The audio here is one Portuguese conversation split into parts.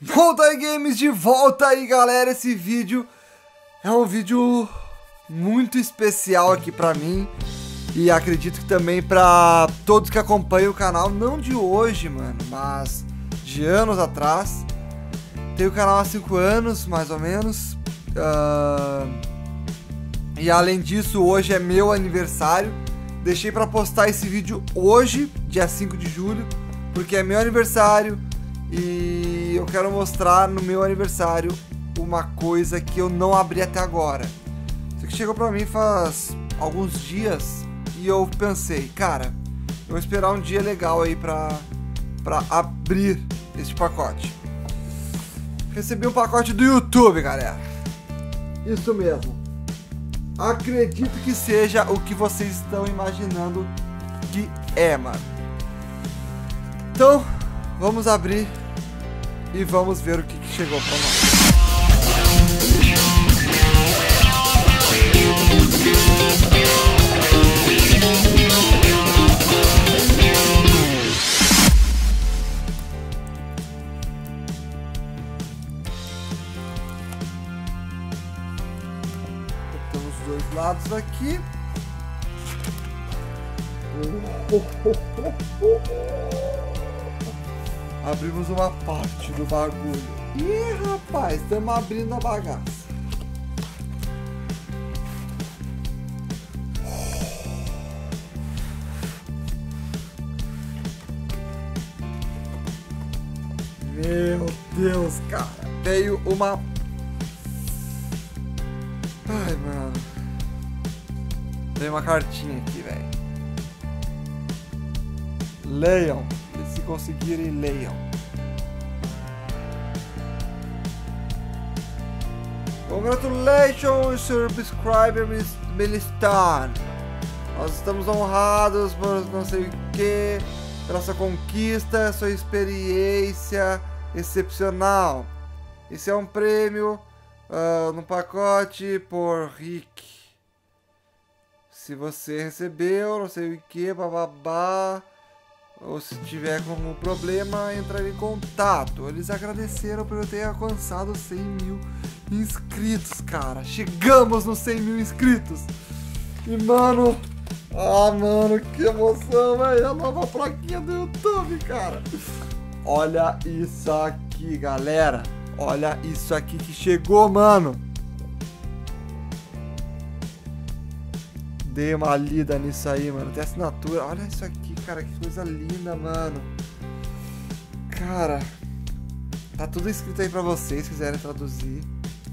Volta Games de volta aí, galera. Esse vídeo é um vídeo muito especial aqui pra mim e acredito que também pra todos que acompanham o canal, não de hoje, mano, mas de anos atrás. Tenho o canal há 5 anos, mais ou menos, e além disso, hoje é meu aniversário. Deixei pra postar esse vídeo hoje, dia 5 de julho, porque é meu aniversário. E eu quero mostrar no meu aniversário uma coisa que eu não abri até agora. Isso aqui chegou pra mim faz alguns dias e eu pensei, cara, eu vou esperar um dia legal aí pra abrir este pacote. Recebi um pacote do YouTube, galera. Isso mesmo. Acredito que seja o que vocês estão imaginando que é, mano. Então, vamos abrir e vamos ver o que chegou pra nós. Botamos os dois lados aqui. Abrimos uma parte do bagulho. Ih, rapaz, estamos abrindo a bagaça. Meu Deus, cara. Veio uma... Ai, mano. Veio uma cartinha aqui, velho. Leiam. Se conseguirem, leiam. Congratulations, subscriber Melistan. Nós estamos honrados por não sei o que, pela sua conquista, sua experiência excepcional. Esse é um prêmio no pacote por Rick. Se você recebeu, não sei o que, bababá, ou se tiver algum problema, entrar em contato. Eles agradeceram por eu ter alcançado 100 mil inscritos, cara. Chegamos nos 100 mil inscritos. E, mano... Ah, mano, que emoção, velho. A nova plaquinha do YouTube, cara. Olha isso aqui, galera. Olha isso aqui que chegou, mano. Dei uma lida nisso aí, mano. Tem assinatura. Olha isso aqui, cara. Que coisa linda, mano. Cara. Tá tudo escrito aí pra vocês, se quiserem traduzir.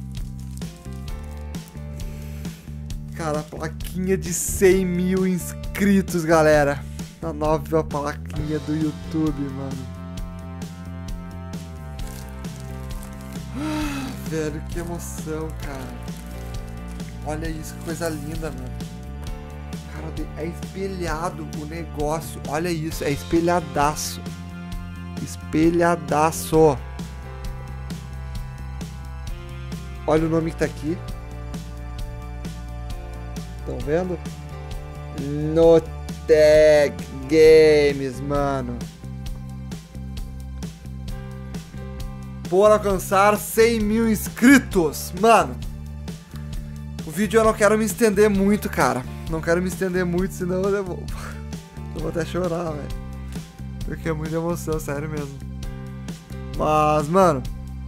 Cara, plaquinha de 100 mil inscritos, galera. A nova plaquinha do YouTube, mano. Velho, que emoção, cara. Olha isso, que coisa linda, mano. É espelhado o negócio. Olha isso, é espelhadaço. Espelhadaço. Olha o nome que tá aqui. Estão vendo? Notec Games, mano. Por alcançar 100 mil inscritos. Mano, o vídeo eu não quero me estender muito, cara. Não quero me estender muito, senão eu vou até chorar, velho. Porque é muita emoção, sério mesmo. Mas, mano,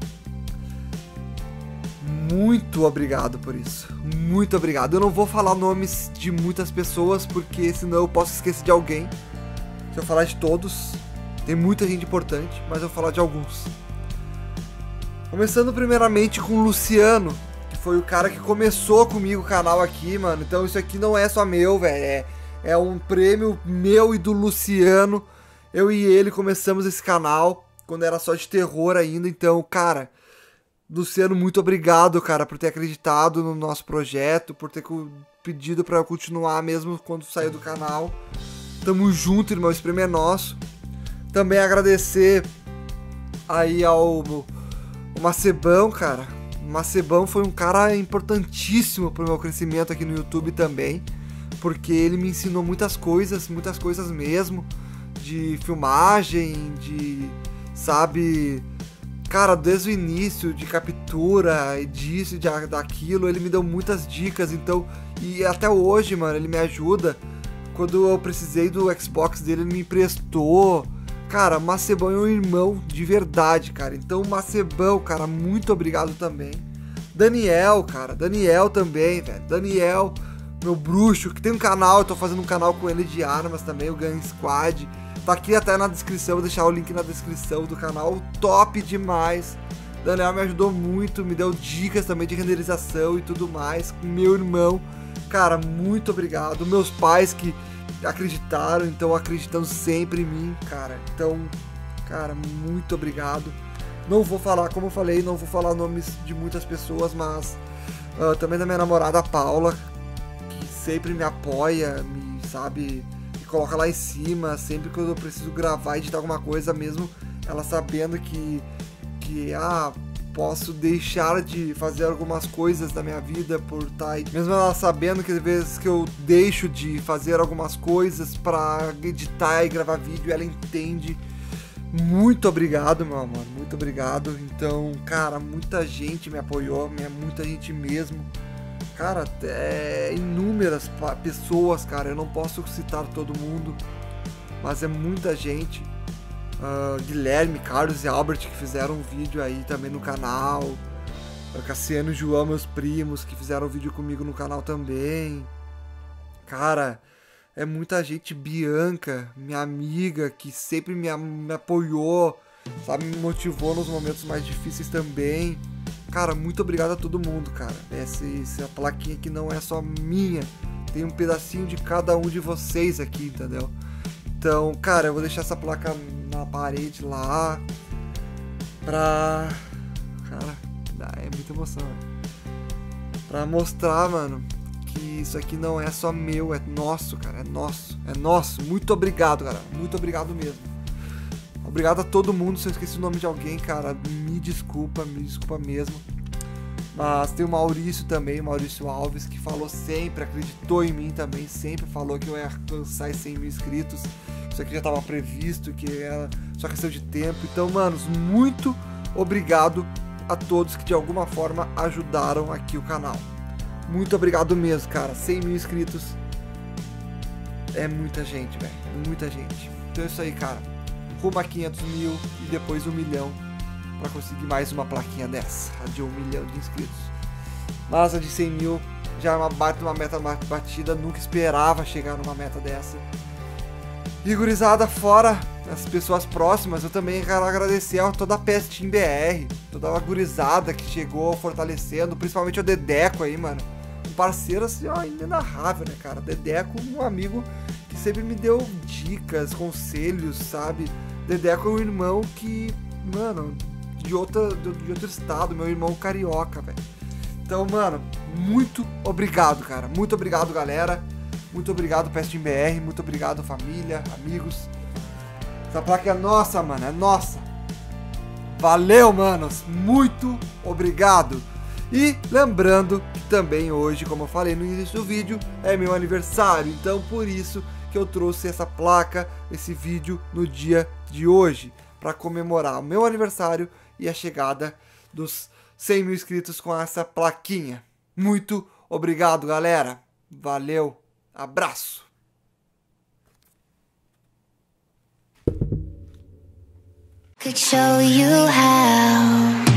muito obrigado por isso. Muito obrigado. Eu não vou falar nomes de muitas pessoas, porque senão eu posso esquecer de alguém. Se eu falar de todos, tem muita gente importante, mas eu vou falar de alguns. Começando primeiramente com o Luciano, foi o cara que começou comigo o canal aqui, mano. Então isso aqui não é só meu, velho. É um prêmio meu e do Luciano. Eu e ele começamos esse canal quando era só de terror ainda. Então, cara, Luciano, muito obrigado, cara, por ter acreditado no nosso projeto, por ter pedido pra eu continuar mesmo quando saiu do canal. Tamo junto, irmão. Esse prêmio é nosso. Também agradecer aí ao Macebão, cara. O Macebão foi um cara importantíssimo pro meu crescimento aqui no YouTube também, porque ele me ensinou muitas coisas mesmo, de filmagem, de, sabe, cara, desde o início de captura e disso e daquilo, ele me deu muitas dicas, então, e até hoje, mano, ele me ajuda. Quando eu precisei do Xbox dele, ele me emprestou. Cara, Macebão é um irmão de verdade, cara. Então, Macebão, cara, muito obrigado também. Daniel, cara, Daniel também, velho. Daniel, meu bruxo, que tem um canal, eu tô fazendo um canal com ele de armas também, o Gun Squad. Tá aqui até na descrição, vou deixar o link na descrição do canal, top demais. Daniel me ajudou muito, me deu dicas também de renderização e tudo mais. Meu irmão, cara, muito obrigado. Meus pais que acreditaram, então acreditando sempre em mim, cara. Então, cara, muito obrigado. Não vou falar, como eu falei, não vou falar nomes de muitas pessoas, mas também da minha namorada Paula, que sempre me apoia, me sabe, me coloca lá em cima, sempre que eu preciso gravar, editar alguma coisa, mesmo ela sabendo que posso deixar de fazer algumas coisas da minha vida por estar aí. Mesmo ela sabendo que às vezes que eu deixo de fazer algumas coisas pra editar e gravar vídeo, ela entende. Muito obrigado, meu amor, muito obrigado. Então, cara, muita gente me apoiou, muita gente mesmo. Cara, inúmeras pessoas, cara, eu não posso citar todo mundo, mas é muita gente. Guilherme, Carlos e Albert que fizeram um vídeo aí também no canal. Cassiano e João, meus primos, que fizeram um vídeo comigo no canal também. Cara, é muita gente. Bianca, minha amiga, que sempre me apoiou, sabe, me motivou nos momentos mais difíceis também. Cara, muito obrigado a todo mundo, cara. Essa plaquinha aqui não é só minha, tem um pedacinho de cada um de vocês aqui, entendeu? Então, cara, eu vou deixar essa placa na parede lá pra... Cara, é muita emoção, né? Pra mostrar, mano, que isso aqui não é só meu, é nosso, cara, é nosso. Muito obrigado, cara, muito obrigado mesmo. Obrigado a todo mundo. Se eu esqueci o nome de alguém, cara, me desculpa mesmo. Mas tem o Maurício também, o Maurício Alves, que falou sempre, acreditou em mim também, sempre falou que eu ia alcançar 100 mil inscritos. Isso aqui já estava previsto, que era só questão de tempo. Então, manos, muito obrigado a todos que de alguma forma ajudaram aqui o canal. Muito obrigado mesmo, cara. 100 mil inscritos é muita gente, velho. Muita gente. Então é isso aí, cara. Rumo a 500 mil e depois 1 milhão para conseguir mais uma plaquinha dessa, a de 1 milhão de inscritos. Mas a de 100 mil já é uma meta batida, nunca esperava chegar numa meta dessa. E gurizada, fora as pessoas próximas, eu também quero agradecer a toda a PS Team BR, toda a gurizada que chegou fortalecendo, principalmente o Dedeco aí, mano. Um parceiro assim, ó, inenarrável, né, cara? Dedeco, um amigo que sempre me deu dicas, conselhos, sabe? Dedeco é um irmão que, mano, de outro estado, meu irmão carioca, velho. Então, mano, muito obrigado, cara. Muito obrigado, galera. Muito obrigado, PS Team BR. Muito obrigado, família, amigos. Essa placa é nossa, mano. É nossa. Valeu, manos. Muito obrigado. E lembrando que também hoje, como eu falei no início do vídeo, é meu aniversário. Então, por isso que eu trouxe essa placa, esse vídeo no dia de hoje, para comemorar o meu aniversário e a chegada dos 100 mil inscritos com essa plaquinha. Muito obrigado, galera. Valeu. Abraço. Could show you how